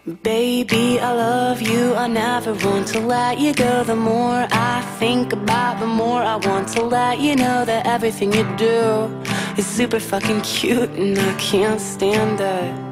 Baby, I love you, I never want to let you go. The more I think about, the more I want to let you know that everything you do is super fucking cute, and I can't stand it.